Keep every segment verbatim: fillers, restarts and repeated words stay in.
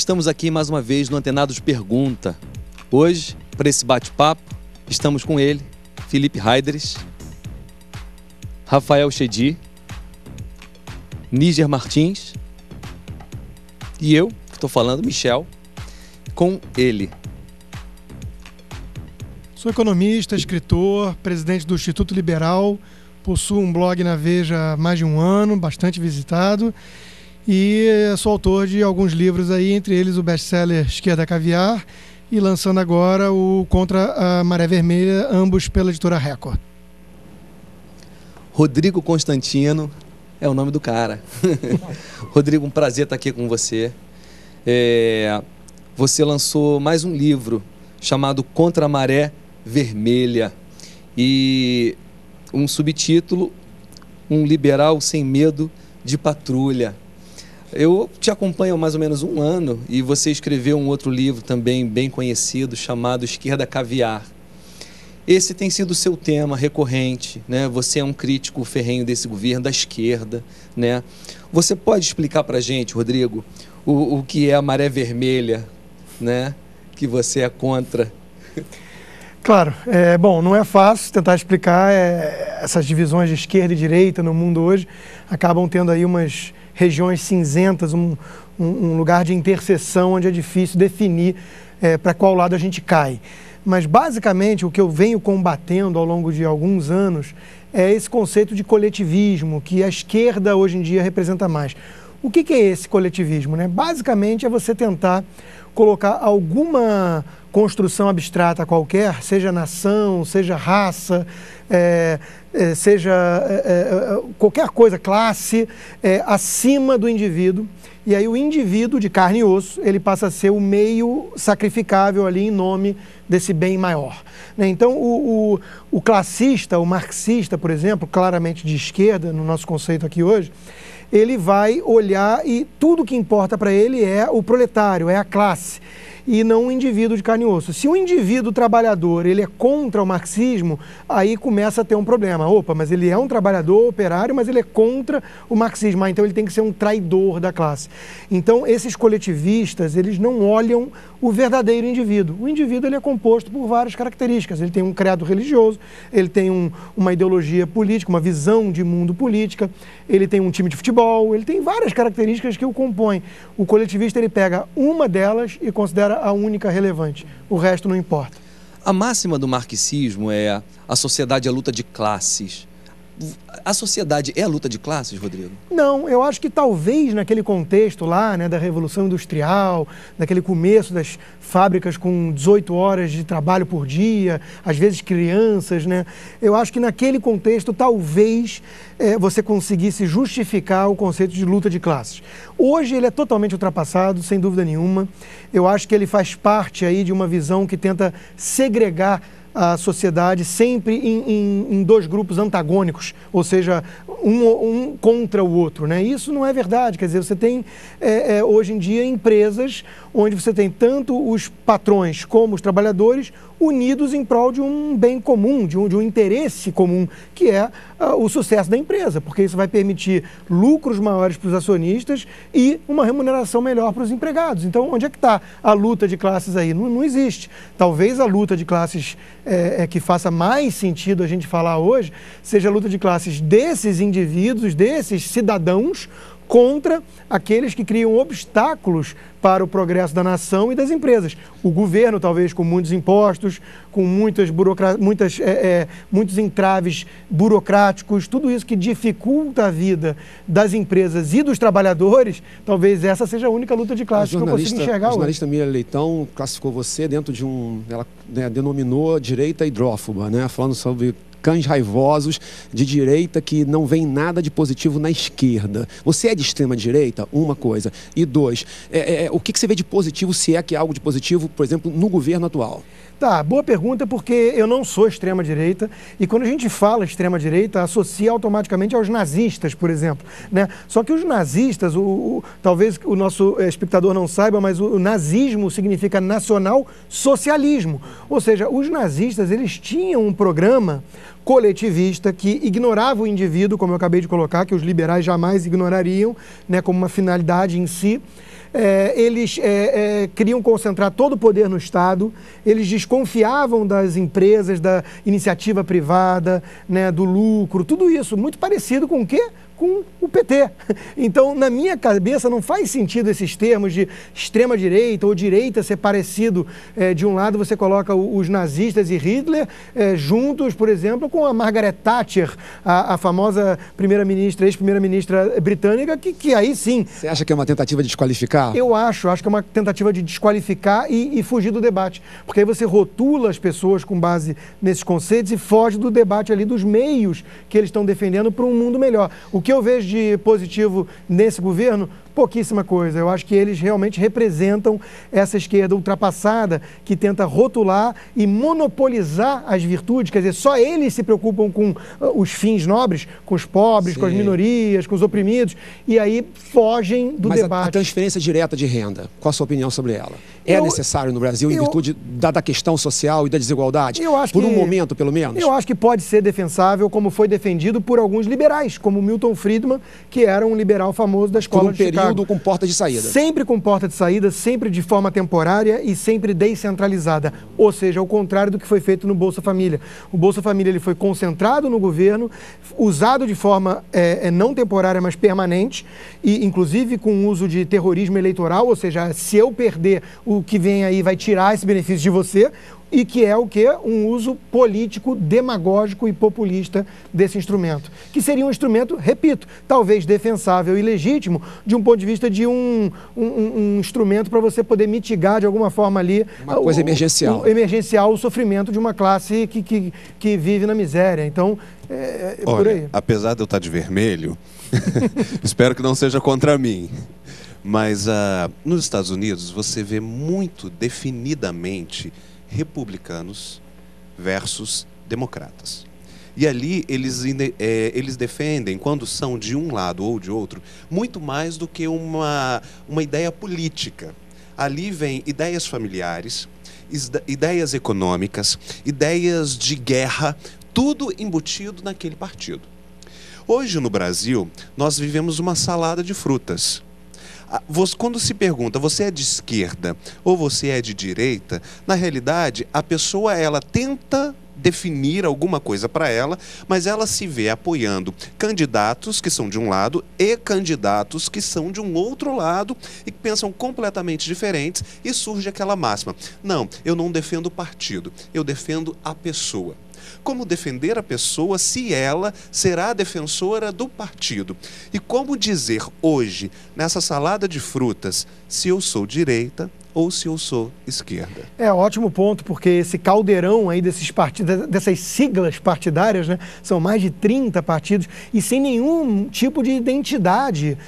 estamos aqui mais uma vez no Antenados Pergunta. Hoje, para esse bate-papo, estamos com ele, Felipe Heideres, Rafael Chedi, Níger Martins e eu, que estou falando, Michel, com ele. Sou economista, escritor, presidente do Instituto Liberal, possuo um blog na Veja há mais de um ano, bastante visitado, e sou autor de alguns livros aí, entre eles o best-seller Esquerda Caviar e lançando agora o Contra a Maré Vermelha, ambos pela editora Record. Rodrigo Constantino é o nome do cara. Rodrigo, um prazer estar aqui com você. É, você lançou mais um livro chamado Contra a Maré Vermelha e um subtítulo, Um Liberal Sem Medo de Patrulha. Eu te acompanho há mais ou menos um ano e você escreveu um outro livro também bem conhecido chamado Esquerda Caviar. Esse tem sido o seu tema recorrente, né? Você é um crítico ferrenho desse governo, da esquerda, né? Você pode explicar para a gente, Rodrigo, o, o que é a maré vermelha, né? Que você é contra? Claro, é, bom, não é fácil tentar explicar, é, essas divisões de esquerda e direita no mundo hoje acabam tendo aí umas regiões cinzentas, um, um, um lugar de interseção onde é difícil definir é, para qual lado a gente cai. Mas basicamente o que eu venho combatendo ao longo de alguns anos é esse conceito de coletivismo que a esquerda hoje em dia representa mais. O que, que é esse coletivismo, né? Basicamente é você tentar colocar alguma construção abstrata qualquer, seja nação, seja raça, é, é, seja é, é, qualquer coisa, classe, é, acima do indivíduo. E aí o indivíduo de carne e osso, ele passa a ser o meio sacrificável ali em nome desse bem maior, né? Então o, o, o classista, o marxista, por exemplo, claramente de esquerda, no nosso conceito aqui hoje, ele vai olhar e tudo que importa para ele é o proletário, é a classe, e não o indivíduo de carne e osso. Se o indivíduo trabalhador ele é contra o marxismo, aí começa a ter um problema. Opa, mas ele é um trabalhador operário, mas ele é contra o marxismo, ah, então ele tem que ser um traidor da classe. Então esses coletivistas, eles não olham o verdadeiro indivíduo. O indivíduo ele é composto por várias características. Ele tem um credo religioso, ele tem um, uma ideologia política, uma visão de mundo política, ele tem um time de futebol, ele tem várias características que o compõem. O coletivista ele pega uma delas e considera a única relevante. O resto não importa. A máxima do marxismo é a sociedade é a luta de classes. A sociedade é a luta de classes, Rodrigo? Não, eu acho que talvez naquele contexto lá, né, da Revolução Industrial, daquele começo das fábricas com dezoito horas de trabalho por dia, às vezes crianças, né? Eu acho que naquele contexto talvez é, você conseguisse justificar o conceito de luta de classes. Hoje ele é totalmente ultrapassado, sem dúvida nenhuma. Eu acho que ele faz parte aí de uma visão que tenta segregar a sociedade sempre em, em, em dois grupos antagônicos, ou seja, um, um contra o outro, né? Isso não é verdade, quer dizer, você tem é, é, hoje em dia empresas onde você tem tanto os patrões como os trabalhadores unidos em prol de um bem comum, de um, de um interesse comum, que é uh, o sucesso da empresa, porque isso vai permitir lucros maiores para os acionistas e uma remuneração melhor para os empregados. Então, onde é que está a luta de classes aí? Não, não existe. Talvez a luta de classes é, é, que faça mais sentido a gente falar hoje seja a luta de classes desses indivíduos, desses cidadãos, contra aqueles que criam obstáculos para o progresso da nação e das empresas. O governo, talvez, com muitos impostos, com muitas burocra... muitas, é, é, muitos entraves burocráticos, tudo isso que dificulta a vida das empresas e dos trabalhadores, talvez essa seja a única luta de classe que eu consigo enxergar hoje. A jornalista Miriam Leitão classificou você dentro de um... Ela, né, denominou direita hidrófoba, né, falando sobre cães raivosos de direita que não vem nada de positivo na esquerda. Você é de extrema direita? Uma coisa. E dois, é, é, o que, que você vê de positivo, se é que há algo de positivo, por exemplo, no governo atual? Tá, boa pergunta, porque eu não sou extrema-direita e quando a gente fala extrema-direita, associa automaticamente aos nazistas, por exemplo, né? Só que os nazistas, o, o, talvez o nosso espectador não saiba, mas o, o nazismo significa nacional-socialismo. Ou seja, os nazistas, eles tinham um programa coletivista que ignorava o indivíduo, como eu acabei de colocar, que os liberais jamais ignorariam, né, como uma finalidade em si. É, eles é, é, queriam concentrar todo o poder no Estado, eles desconfiavam das empresas, da iniciativa privada, né, do lucro, tudo isso, muito parecido com o quê? Com o P T. Então, na minha cabeça, não faz sentido esses termos de extrema-direita ou direita ser parecido. É, de um lado, você coloca os nazistas e Hitler é, juntos, por exemplo, com a Margaret Thatcher, a, a famosa primeira-ministra, ex-primeira-ministra britânica, que, que aí sim... Você acha que é uma tentativa de desqualificar? Eu acho, acho que é uma tentativa de desqualificar e, e fugir do debate. Porque aí você rotula as pessoas com base nesses conceitos e foge do debate ali dos meios que eles estão defendendo para um mundo melhor. O que eu vejo de positivo nesse governo? Pouquíssima coisa. Eu acho que eles realmente representam essa esquerda ultrapassada que tenta rotular e monopolizar as virtudes, quer dizer, só eles se preocupam com uh, os fins nobres, com os pobres, Sim. com as minorias, com os oprimidos, e aí fogem do Mas debate. Mas a transferência direta de renda, qual a sua opinião sobre ela? É eu, necessário no Brasil, em eu, virtude da, da questão social e da desigualdade? Eu acho por que, um momento, pelo menos? Eu acho que pode ser defensável, como foi defendido por alguns liberais, como Milton Friedman, que era um liberal famoso da escola por um de Chicago. Período com porta de saída. Sempre com porta de saída, sempre de forma temporária e sempre descentralizada. Ou seja, ao contrário do que foi feito no Bolsa Família. O Bolsa Família ele foi concentrado no governo, usado de forma é, não temporária, mas permanente, e inclusive com uso de terrorismo eleitoral, ou seja, se eu perder, o que vem aí vai tirar esse benefício de você, e que é o quê? Um uso político, demagógico e populista desse instrumento. Que seria um instrumento, repito, talvez defensável e legítimo, de um ponto de vista de um, um, um instrumento para você poder mitigar de alguma forma ali... Uma coisa o, emergencial. O, emergencial, o sofrimento de uma classe que, que, que vive na miséria. Então, é, é Olha, por aí. Apesar de eu estar de vermelho, espero que não seja contra mim. Mas uh, nos Estados Unidos você vê muito definidamente republicanos versus democratas. E ali eles, é, eles defendem, quando são de um lado ou de outro, muito mais do que uma, uma ideia política. Ali vem ideias familiares, ideias econômicas, ideias de guerra, tudo embutido naquele partido. Hoje no Brasil, nós vivemos uma salada de frutas. Quando se pergunta, você é de esquerda ou você é de direita, na realidade, a pessoa ela tenta definir alguma coisa para ela, mas ela se vê apoiando candidatos que são de um lado e candidatos que são de um outro lado e que pensam completamente diferentes, e surge aquela máxima: não, eu não defendo o partido, eu defendo a pessoa. Como defender a pessoa se ela será defensora do partido? E como dizer hoje, nessa salada de frutas, se eu sou direita ou se eu sou esquerda? É, ótimo ponto, porque esse caldeirão aí desses partidos, dessas siglas partidárias, né, são mais de trinta partidos e sem nenhum tipo de identidade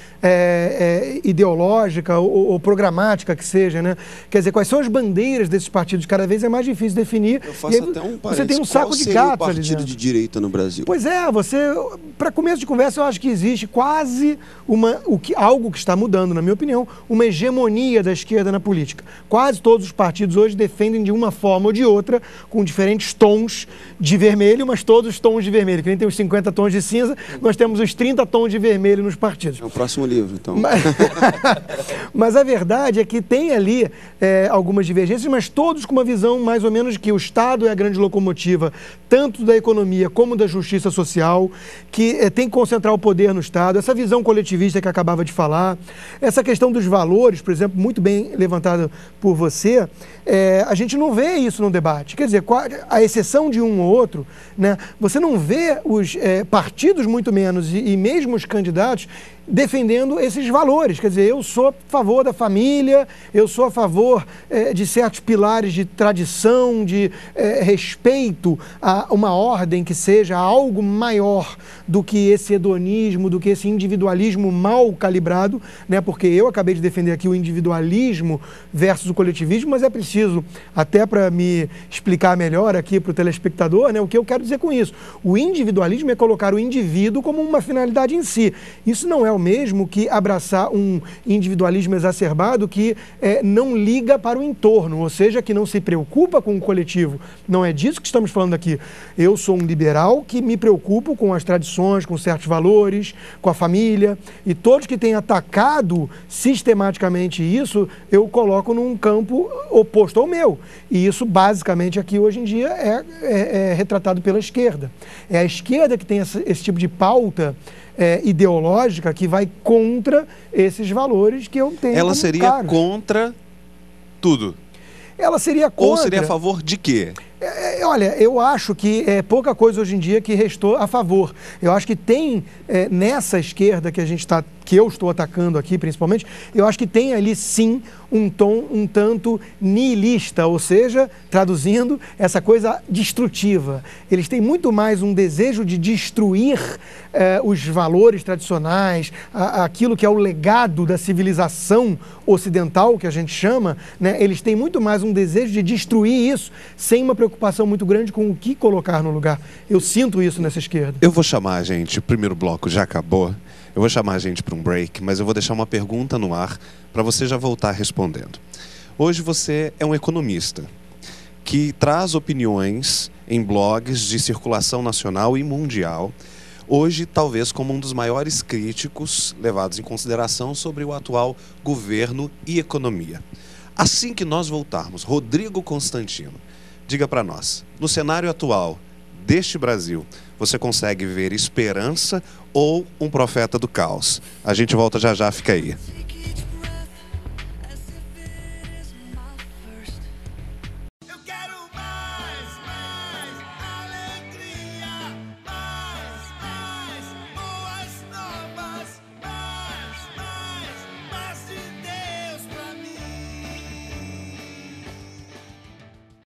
é, é, ideológica ou, ou programática que seja, né? Quer dizer, quais são as bandeiras desses partidos? Cada vez é mais difícil definir. Eu faço e aí, até um você tem um saco de gatos gatos o partido ali, de direita no Brasil? Pois é, você, para começo de conversa, eu acho que existe quase uma, o que, algo que está mudando, na minha opinião, uma hegemonia da esquerda na política. Quase todos os partidos hoje defendem de uma forma ou de outra, com diferentes tons de vermelho, mas todos os tons de vermelho. Que nem tem os cinquenta tons de cinza, nós temos os trinta tons de vermelho nos partidos. É o próximo livro, então. Mas, mas a verdade é que tem ali é, algumas divergências, mas todos com uma visão mais ou menos de que o Estado é a grande locomotiva, tanto da economia como da justiça social, que é, tem que concentrar o poder no Estado, essa visão coletivista que acabava de falar, essa questão dos valores, por exemplo, muito bem levantada por você, é, a gente não vê isso no debate. Quer dizer, a exceção de um ou outro, né, você não vê os é, partidos, muito menos, e, e mesmo os candidatos, defendendo esses valores. Quer dizer, eu sou a favor da família, eu sou a favor é, de certos pilares de tradição, de é, respeito a uma ordem que seja algo maior do que esse hedonismo, do que esse individualismo mal calibrado, né? Porque eu acabei de defender aqui o individualismo versus o coletivismo, mas é preciso, até para me explicar melhor aqui para o telespectador, né, o que eu quero dizer com isso. O individualismo é colocar o indivíduo como uma finalidade em si. Isso não é o mesmo que abraçar um individualismo exacerbado que é, não liga para o entorno, ou seja, que não se preocupa com o coletivo. Não é disso que estamos falando aqui. Eu sou um liberal que me preocupo com as tradições, com certos valores, com a família, e todos que têm atacado sistematicamente isso, eu coloco num campo oposto ao meu. E isso, basicamente, aqui hoje em dia é, é, é retratado pela esquerda. É a esquerda que tem essa, esse tipo de pauta é, ideológica que vai contra esses valores que eu tenho. Ela seria caros. contra tudo? Ela seria contra... Ou seria a favor de quê? É, olha, eu acho que é pouca coisa hoje em dia que restou a favor. Eu acho que tem, é, nessa esquerda que a gente está, que eu estou atacando aqui principalmente, eu acho que tem ali sim um tom um tanto nihilista, ou seja, traduzindo, essa coisa destrutiva. Eles têm muito mais um desejo de destruir é, os valores tradicionais, a, aquilo que é o legado da civilização ocidental, que a gente chama, né? Eles têm muito mais um desejo de destruir isso, sem uma preocupação muito grande com o que colocar no lugar. Eu sinto isso nessa esquerda. Eu vou chamar a gente, o primeiro bloco já acabou, eu vou chamar a gente para um break, mas eu vou deixar uma pergunta no ar para você já voltar respondendo. Hoje você é um economista que traz opiniões em blogs de circulação nacional e mundial, hoje talvez como um dos maiores críticos levados em consideração sobre o atual governo e economia. Assim que nós voltarmos, Rodrigo Constantino, diga para nós, no cenário atual deste Brasil, você consegue ver esperança ou um profeta do caos? A gente volta já já, fica aí.